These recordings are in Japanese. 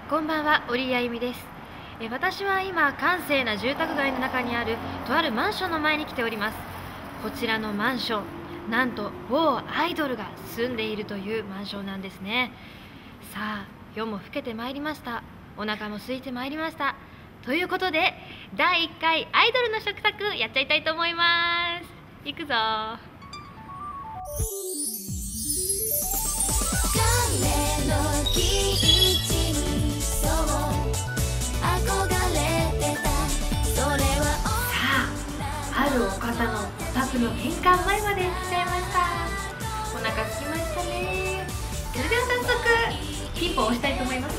こんばんは、折井あゆみです。私は今、閑静な住宅街の中にあるとあるマンションの前に来ております。こちらのマンション、なんと某アイドルが住んでいるというマンションなんですね。さあ、夜も更けてまいりました。お腹も空いてまいりました。ということで、第1回アイドルの食卓やっちゃいたいと思います。行くぞー。あるお方のお宅の玄関前まで来ちゃいました。お腹空きましたね。それでは早速ピンポン押したいと思います。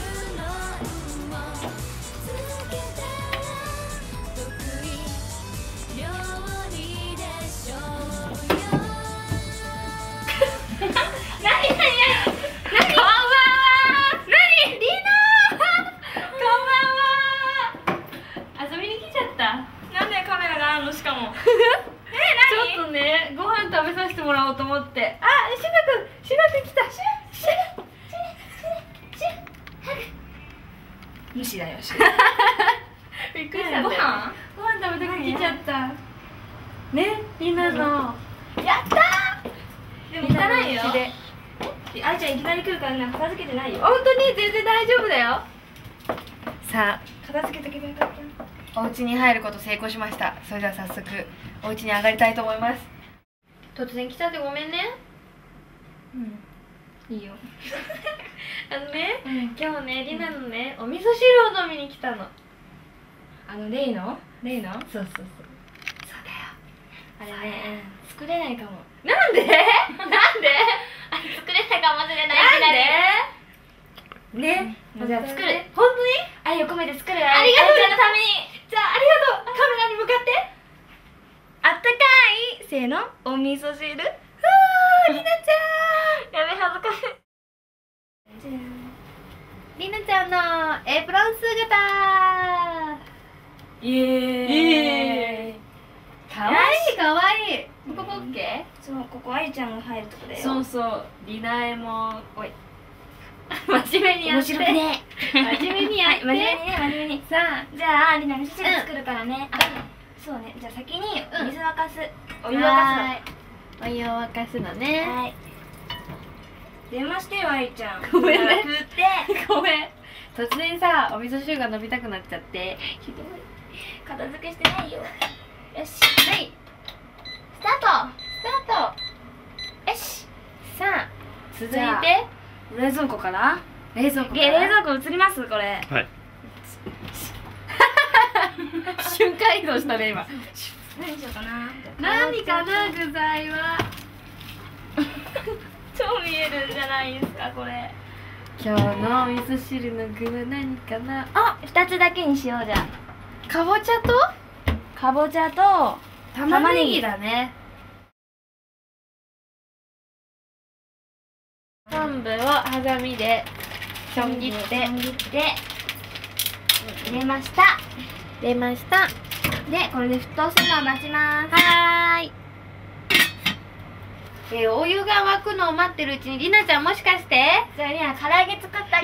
しかもちょっとね、ご飯食べさせてもらおうと思って。あ、しばくん来た。 無視だよ。 びっくりしたんだよ。ご飯食べたく来ちゃった。ね、みんなの。 やったー。でも汚いよ。あいちゃんいきなり来るからな、片付けてないよ。 本当に全然大丈夫だよ。さあ、 片付けとけばよかった。 お家に入ること成功しました。それでは早速お家に上がりたいと思います。突然来ちゃってごめんね。 いいよ。 今日ね、りなのね、お味噌汁を飲みに来たの。 例のそうそうだよ。 あれね、作れないかも。 なんで？なんで？ あれ作れないかもしれない。 なんで？ね、 じゃあ作る。 本当に？ 愛を込めて作る。 ありがとう。 愛ちゃんのために。 じゃあ、ありがとう。カメラに向かって。 あったかいせーの、お味噌汁。 りなちゃん。 やべ、恥ずかしい。 りなちゃんのエプロン姿。 イエーイ。 かわいいかわいい。ここオッケー？ そう、ここ愛ちゃんが入るとこだよ。 そうそう。りなえもおい。真面目にやって。 面白くね。 真面目にやって。 真面目に。 さあ、 じゃありな味噌汁作るからね。そうね。じゃあ先に水沸かす。お湯沸かお湯を沸かすのす。 ね。 はい。出ましてよ愛ちゃん。 ごめんね。 食って。 ごめん。突然さ、お味噌汁が飲みたくなっちゃって。 ひどい。片付けしてないよ。よし。 はい。 スタート。 スタート。よし。さあ、続いて冷蔵庫から冷蔵庫。 冷蔵庫移りますこれ。 はい。 瞬間移動したね今。 何しようかな。 何かな具材は。 超見えるじゃないですかこれ。 今日のお味噌汁の具は何かな。あ、 2つだけにしようじゃあ。 かぼちゃとかぼちゃと玉ねぎだね。昆布をハサミでちょん切って入れました。 入れました。 でこれで沸騰するのを待ちます。 はーい。お湯が沸くのを待ってるうちにりなちゃんもしかして？ じゃありな唐揚げ作ってあげて。 やったー、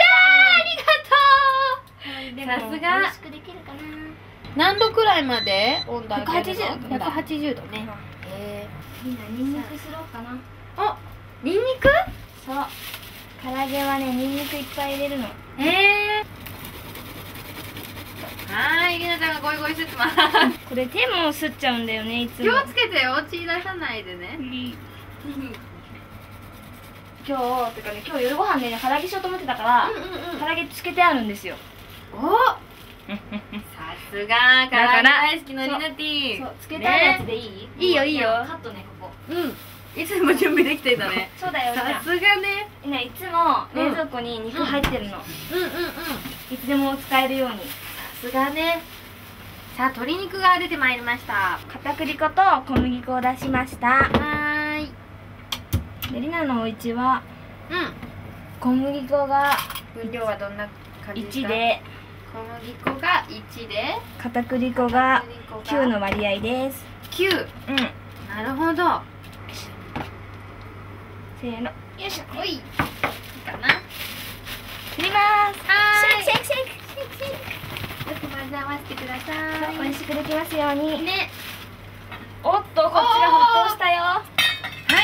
ありがとう。さすが。 美味しくできるかな。 何度くらいまで温度上げるの 180 180度ね。 みんなニンニクすろうかな。 お、ニンニク？ そう。唐揚げはねニンニクいっぱい入れるの。 はーい、りなちゃんがゴイゴイすってます。 これ手もすっちゃうんだよねいつも。 気をつけてよ、血出さないでね。 今日夜ご飯でね唐揚げしようと思ってたから唐揚げつけてあるんですよ。 お、さすが唐揚げ大好きのりなティー。 そう、つけてあるやつでいい？ いいよいいよ。 カットねここ。 いつも準備できてたね。 そうだよ。 さすがね。 ね、いつも冷蔵庫に肉入ってるの。いつでも使えるように。 さすがね。さあ、鶏肉が出てまいりました。 片栗粉と小麦粉を出しました。 はーい。 でりなのお家は小麦粉が分量はどんな感じですか？ 1で小麦粉が1で片栗粉が9の割合です。 9。なるほど。 せーの、よいしょ。 おい。いいかな。 振ります。 はーい。 混ぜ合わせてください。 美味しくできますように。 ね。 おっと、こっちが沸騰したよ。 はい、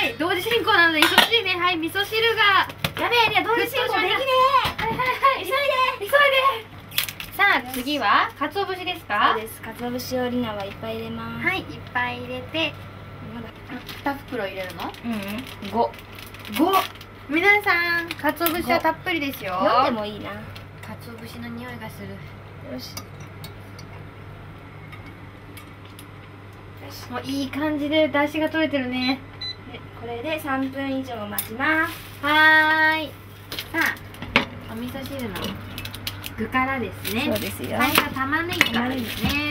同時進行なので急いでね。はい、味噌汁が。 やべえね、同時進行できねえ。 はいはいはい、急いで。さあ、次は鰹節ですか。 そうです。鰹節をりなはいっぱい入れます。 はい、いっぱい入れて。 まだ 2袋入れるの 5。 皆さん、鰹節はたっぷりですよ。 4でもいいな。 鰹節の匂いがする。 よし。 もういい感じで出汁が取れてるね。 でこれで3分以上待ちます。 はーい。さあ、お味噌汁の具からですね。 そうですよ。 最初は玉ねぎからですね。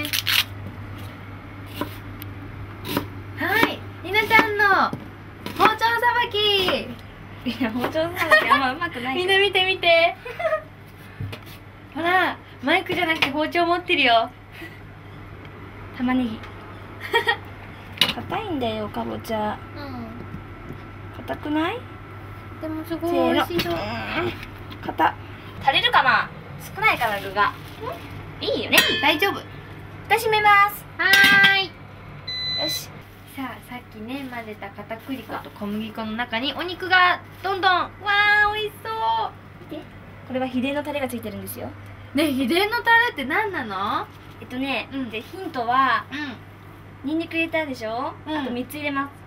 はい、りなちゃんの包丁さばき。 いや、包丁さばきあんまうまくない。 みんな見て見て。ほら、マイクじゃなくて包丁持ってるよ。 玉ねぎ。硬いんだよ、かぼちゃ。硬くない？ でもすごい美味しそう。 硬。足りるかな？少ないかな、具が。いいよね。 大丈夫。 蓋閉めます。 はーい。 よし。 さあ、さっきね混ぜた片栗粉と小麦粉の中にお肉がどんどん。わー、美味しそう。 見て。これは秘伝のタレがついてるんですよ。 ね、秘伝のタレって何なの？ でヒントはうん。 ニンニク入れたでしょ。 うんあと3つ入れます。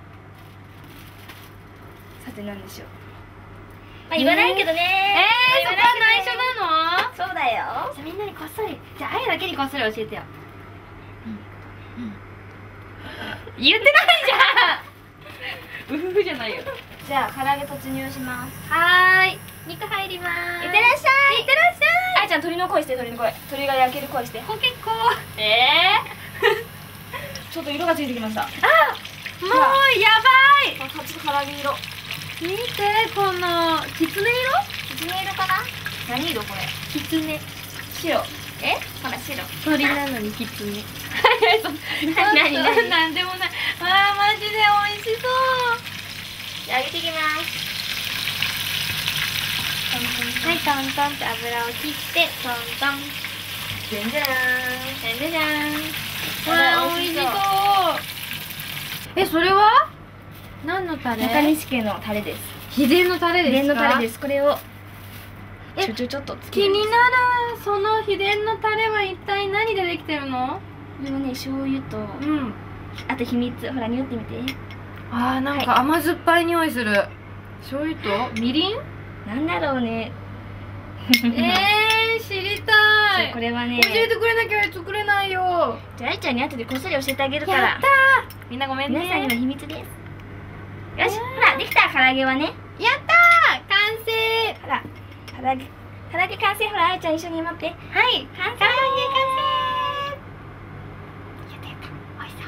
さて何でしょう。まあ言わないけどね。 そこは内緒なの？ そうだよ。 じゃあみんなにこっそり、じゃああやだけにこっそり教えてよ。言ってないじゃん。うふふじゃないよ。 じゃあ唐揚げ突入します。 はーい。肉入りまーす。 いってらっしゃい。 いってらっしゃい。 あいちゃん鶏の声して、鶏の声。鶏が焼ける声して。 こけこ。 ちょっと色がついてきました。 もうやばい。 あ、こっち唐揚げ色。 見てこのきつねきつね色かな。何色これ。 色？きつね。 白。ほら白。 鳥なのにきつね。 何なんでもない。あー、マジで美味しそう。 じゃあ揚げていきます。 はい、トントンって油を切ってトントン。 じゃんじゃーん。 じゃじゃん。 わー美味しそう。それは何のタレ？ 中西家のタレです。 秘伝のタレですか？ 秘伝のタレです。これをちょっとつける。 気になる。その秘伝のタレは一体何でできてるの？ これはね、醤油とうん。 あと秘密。ほら匂ってみて。 あー、なんか甘酸っぱい匂いする。醤油とみりん？ なんだろうね。 知りたい。 これはね、 教えてくれなきゃ作れないよ。 じゃあ愛ちゃんに後でこっそり教えてあげるから。 やったー。みんなごめんね。 皆さんには秘密です。よし、ほらできた。唐揚げはね。 やったー。完成。 ほら唐揚げ完成。ほら愛ちゃん一緒に持って。 はい。 完成。唐揚げ完成。 やったやった。美味し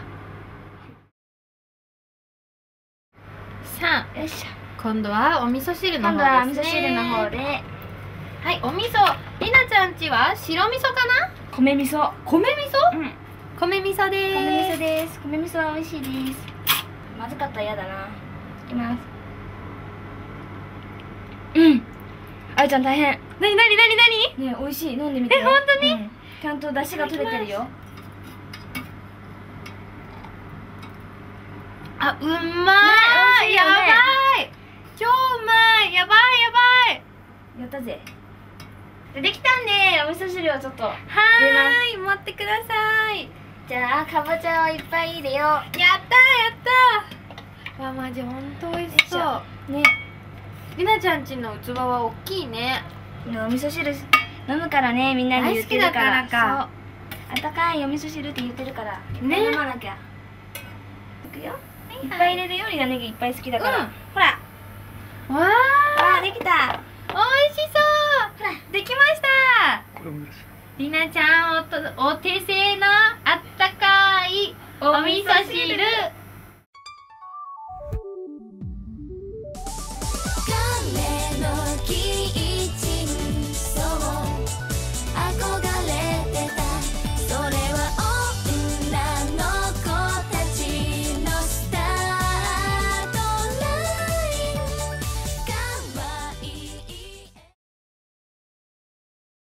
そう。さあ、 よいしょ。 今度はお味噌汁の今度は方ですね。 味噌汁の方ではい、お味噌。りなちゃんちは白味噌かな？ 米味噌。 米味噌？ うん。 米味噌でーす。 米味噌です。米味噌は美味しいです。まずかったら嫌だな。いきます。愛ちゃん大変。 なにね、美味しい。飲んでみてよ。 本当に？ ちゃんと出汁が取れてるよ。 あ、うまーい。 ね美味しいよねやばい。超うまい。やばい。 やったぜ。できたんで、お味噌汁をちょっと。 はーい、持ってください。 じゃあ、かぼちゃをいっぱい入れよう。 やったー。わ、マジほんと美味しそう。 ね。 りなちゃんちの器は大きいね。 お味噌汁飲むからね、みんなに言ってるから。 大好きだからか。 そう。あったかいお味噌汁って言ってるから。 ね飲まなきゃ。いくよ。いっぱい入れるよ。りなネギいっぱい好きだから。 うんほら。 わわあ、できた。 ー、美味しそう。 ほら。 できました。りなちゃんお手製のあったかいお味噌汁